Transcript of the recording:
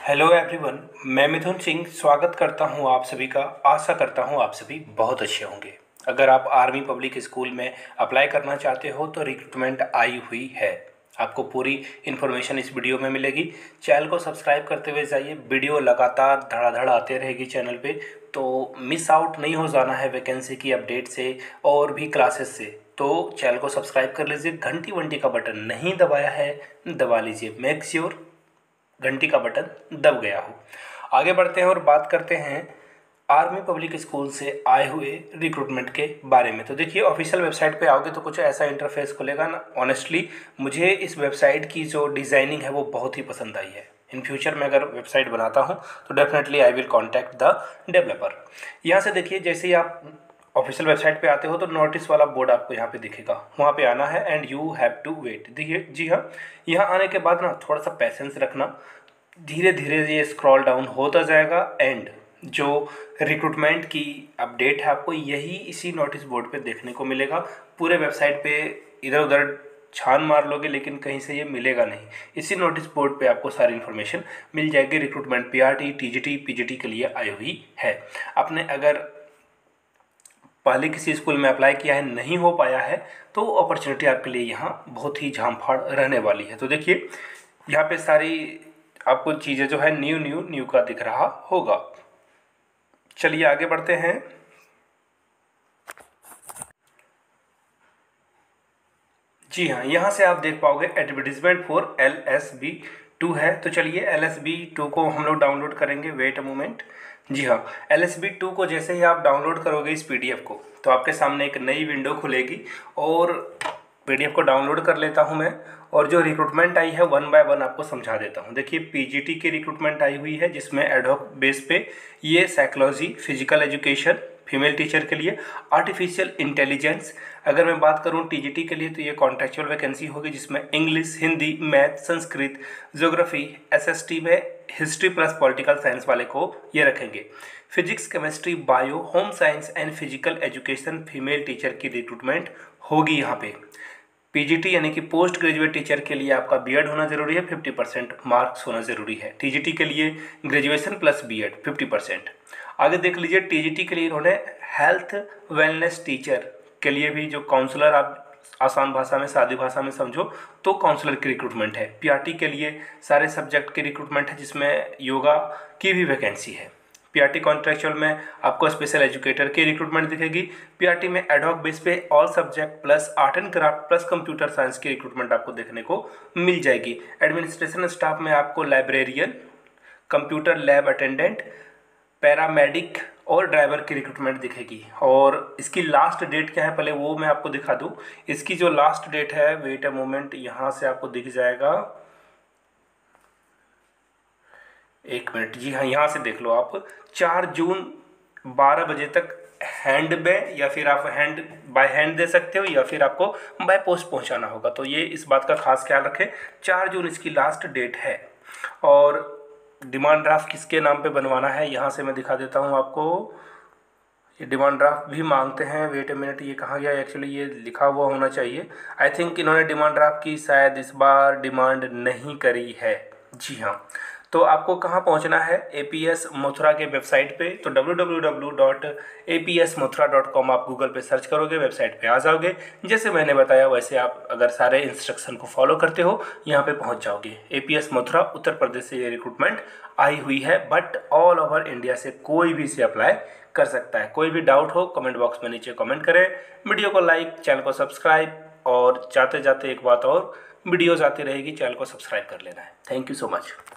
Hello everyone, मैं मिथुन सिंह स्वागत करता हूं आप सभी का। आशा करता हूं आप सभी बहुत अच्छे होंगे। अगर आप आर्मी पब्लिक स्कूल में अप्लाई करना चाहते हो तो रिक्रूटमेंट आई हुई है। आपको पूरी इन्फॉर्मेशन इस वीडियो में मिलेगी। चैनल को सब्सक्राइब करते हुए जाइए। वीडियो लगातार धड़ाधड़ आते रहेगी चैनल पे, तो मिस आउट नहीं हो जाना है वैकेंसी की अपडेट से और भी क्लासेस से। तो चैनल को सब्सक्राइब कर लीजिए। घंटी वंटी का बटन नहीं दबाया है, दबा लीजिए। मेक श्योर घंटी का बटन दब गया हो। आगे बढ़ते हैं और बात करते हैं आर्मी पब्लिक स्कूल से आए हुए रिक्रूटमेंट के बारे में। तो देखिए, ऑफिशियल वेबसाइट पे आओगे तो कुछ ऐसा इंटरफेस खुलेगा ना। ऑनेस्टली मुझे इस वेबसाइट की जो डिज़ाइनिंग है वो बहुत ही पसंद आई है। इन फ्यूचर में अगर वेबसाइट बनाता हूँ तो definitely I will contact the developer. यहाँ से देखिए, जैसे ही आप ऑफिशियल वेबसाइट पे आते हो तो नोटिस वाला बोर्ड आपको यहाँ पे दिखेगा, वहाँ पे आना है and you have to wait. देखिए, जी हाँ, यहाँ आने के बाद ना थोड़ा सा पैसेंस रखना। धीरे धीरे ये स्क्रॉल डाउन होता जाएगा एंड जो रिक्रूटमेंट की अपडेट है आपको यही इसी नोटिस बोर्ड पे देखने को मिलेगा। पूरे वेबसाइट पे इधर उधर छान मार लोगे लेकिन कहीं से ये मिलेगा नहीं। इसी नोटिस बोर्ड पे आपको सारी इन्फॉर्मेशन मिल जाएगी। रिक्रूटमेंट पीआरटी, टीजीटी, पीजीटी के लिए आई हुई है। आपने अगर पहले किसी स्कूल में अप्लाई किया है, नहीं हो पाया है, तो अपॉर्चुनिटी आपके लिए यहाँ बहुत ही झांफाड़ रहने वाली है। तो देखिए, यहाँ पे सारी आपको चीज़ें जो है न्यू का दिख रहा होगा। चलिए आगे बढ़ते हैं। जी हाँ, यहाँ से आप देख पाओगे एडवर्टीजमेंट फॉर LSB2 है। तो चलिए LSB2 को हम लोग डाउनलोड करेंगे। Wait a moment. जी हाँ, LSB2 को जैसे ही आप डाउनलोड करोगे इस PDF को, तो आपके सामने एक नई विंडो खुलेगी और PDF को डाउनलोड कर लेता हूँ मैं। और जो रिक्रूटमेंट आई है वन बाय वन आपको समझा देता हूँ। देखिए, PGT की रिक्रूटमेंट आई हुई है जिसमें एडहॉक बेस पे ये psychology, physical education, female teacher के लिए, आर्टिफिशियल इंटेलिजेंस। अगर मैं बात करूं TGT के लिए तो ये कॉन्ट्रेक्चुअल वैकेंसी होगी जिसमें English, Hindi, math, Sanskrit, geography, SST में हिस्ट्री प्लस पॉलिटिकल साइंस वाले को ये रखेंगे। Physics, chemistry, bio, home science and physical education female teacher की रिक्रूटमेंट होगी यहाँ पे। PGT यानी कि पोस्ट ग्रेजुएट टीचर के लिए आपका B.Ed होना जरूरी है, 50% मार्क्स होना जरूरी है। TGT के लिए ग्रेजुएशन प्लस B.Ed 50%। आगे देख लीजिए, TGT के लिए इन्होंने हेल्थ वेलनेस टीचर के लिए भी, जो काउंसलर आप आसान भाषा में, सादी भाषा में समझो तो काउंसलर की रिक्रूटमेंट है। PRT के लिए सारे सब्जेक्ट की रिक्रूटमेंट है जिसमें योगा की भी वैकेंसी है। PRT कॉन्ट्रेक्चुअल में आपको स्पेशल एजुकेटर की रिक्रूटमेंट दिखेगी। PRT में एडहॉक बेस पे all subject plus art and craft plus computer science की रिक्रूटमेंट आपको देखने को मिल जाएगी। एडमिनिस्ट्रेशन स्टाफ में आपको librarian, computer lab attendant, paramedic और ड्राइवर की रिक्रूटमेंट दिखेगी। और इसकी लास्ट डेट क्या है पहले वो मैं आपको दिखा दूँ। इसकी जो लास्ट डेट है, वेट अ मोमेंट, यहाँ से आपको दिख जाएगा, एक मिनट। जी हाँ, यहाँ से देख लो आप, 4 जून 12 बजे तक हैंड में, या फिर आप हैंड बाय हैंड दे सकते हो या फिर आपको बाय पोस्ट पहुँचाना होगा। तो ये इस बात का खास ख्याल रखें, 4 जून इसकी लास्ट डेट है। और डिमांड ड्राफ्ट किसके नाम पे बनवाना है यहाँ से मैं दिखा देता हूँ आपको। ये डिमांड ड्राफ्ट भी मांगते हैं। वेट अ मिनट, ये कहाँ गया? एक्चुअली ये लिखा हुआ होना चाहिए। आई थिंक इन्होंने डिमांड ड्राफ्ट की शायद इस बार डिमांड नहीं करी है। जी हाँ, तो आपको कहाँ पहुँचना है? APS मथुरा के वेबसाइट पे। तो www.apsmathura.com आप गूगल पे सर्च करोगे, वेबसाइट पे आ जाओगे। जैसे मैंने बताया वैसे आप अगर सारे इंस्ट्रक्शन को फॉलो करते हो यहाँ पे पहुँच जाओगे। APS मथुरा उत्तर प्रदेश से ये रिक्रूटमेंट आई हुई है, बट ऑल ओवर इंडिया से कोई भी इसे अप्लाई कर सकता है। कोई भी डाउट हो कमेंट बॉक्स में नीचे कमेंट करें। वीडियो को लाइक, चैनल को सब्सक्राइब, और जाते जाते एक बात और, वीडियोज़ आती रहेगी, चैनल को सब्सक्राइब कर लेना है। Thank you so much.